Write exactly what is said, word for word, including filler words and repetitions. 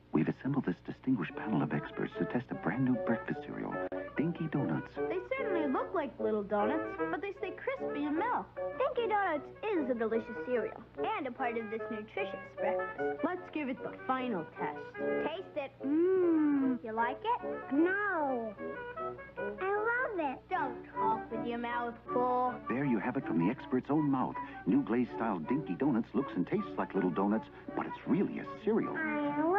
We've assembled this distinguished panel of experts to test a brand new breakfast cereal, Dinky Donuts. They certainly look like little donuts, but they stay crispy and melt. Dinky Donuts is a delicious cereal and a part of this nutritious breakfast. Let's give it the final test. Taste it. Mmm. You like it? No. I love it. Don't talk with your mouth full. There you have it from the expert's own mouth. New glaze-style Dinky Donuts looks and tastes like little donuts, but it's really a cereal. I